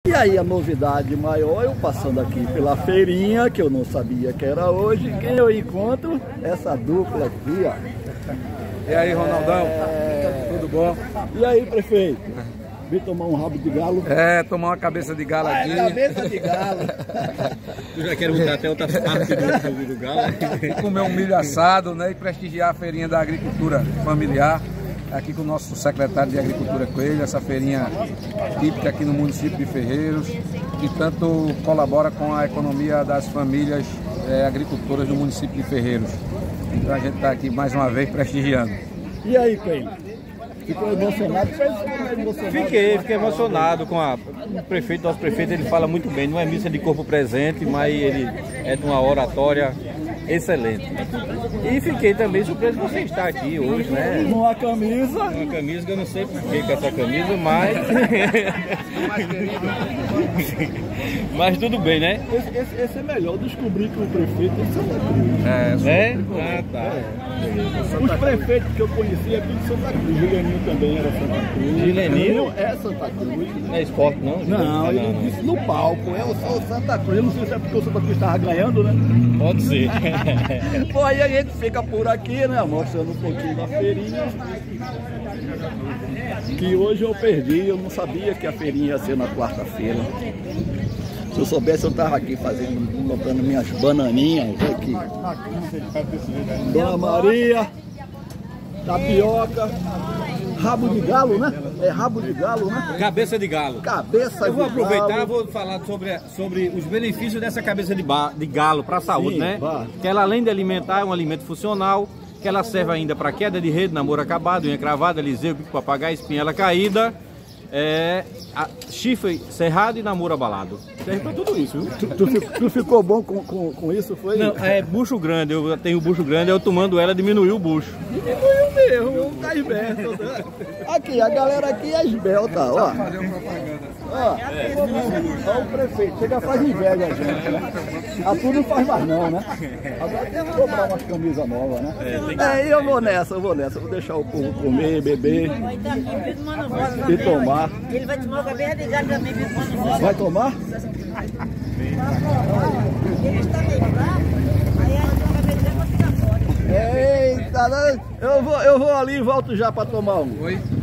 E aí a novidade maior, eu passando aqui pela feirinha, que eu não sabia que era hoje, quem eu encontro? Essa dupla aqui, ó. E aí, Ronaldão? Tudo bom? E aí, prefeito? Vim tomar um rabo de galo? É, tomar uma cabeça de galo aqui. Cabeça de galo. Tu já quer botar até outras partes do galo? E comer um milho assado, né? E prestigiar a feirinha da agricultura familiar. Aqui com o nosso secretário de Agricultura Coelho, essa feirinha típica aqui no município de Ferreiros, que tanto colabora com a economia das famílias agricultoras do município de Ferreiros. Então a gente está aqui mais uma vez prestigiando. E aí, Coelho? Ficou emocionado? Fiquei emocionado com o prefeito. Nosso prefeito, ele fala muito bem, não é missa de corpo presente, mas ele é de uma oratória excelente. E fiquei também surpreso de você estar aqui hoje, né? Uma camisa. Uma camisa que eu não sei por que com essa camisa, mas... mas tudo bem, né? Esse é melhor, eu descobri que o prefeito é Santa Cruz. É? Ah, tá. Os prefeitos que eu conhecia é tudo Santa Cruz. Gileninho também era Santa Cruz. Gileninho? É Santa Cruz. Não é esporte, não? Não, ele disse no palco. Eu sou Santa Cruz. Eu não sei se é porque o Santa Cruz estava ganhando, né? Pode ser. Bom, aí a gente fica por aqui, né? Mostrando um pouquinho da feirinha. Que hoje eu perdi. Eu não sabia que a feirinha ia ser na quarta-feira. Se eu soubesse, eu estava aqui comprando minhas bananinhas aqui. Dona Maria, tapioca, rabo de galo, né? É rabo de galo, né? Cabeça de galo. Cabeça de galo. Eu vou aproveitar e vou falar sobre os benefícios dessa cabeça de galo para a saúde, né? Vá. Que ela, além de alimentar, é um alimento funcional, que ela serve ainda para queda de rede, namoro acabado, unha cravada, liseu, bico papagaio, espinhela caída, chifre cerrado e namoro abalado. Serve para tudo isso, viu? Tu ficou bom com isso, foi? Não, é bucho grande, eu tenho bucho grande, eu tomando ela diminuiu o bucho. Diminuiu mesmo, tá esbelto. Aqui, a galera aqui é esbelta, ó. Ó o prefeito, chega a fazer inveja a gente, né? A tu não faz mais não, né? Agora tem que comprar umas camisas novas, né? Eu vou nessa, eu vou deixar o povo comer, beber e tomar. Ele vai tomar o cabeça de galo também, Vai tomar? ele está meio bravo, aí ela toma o cabeça de galo para ficar fora. Eita, eu vou ali e volto já para tomar um. Oi?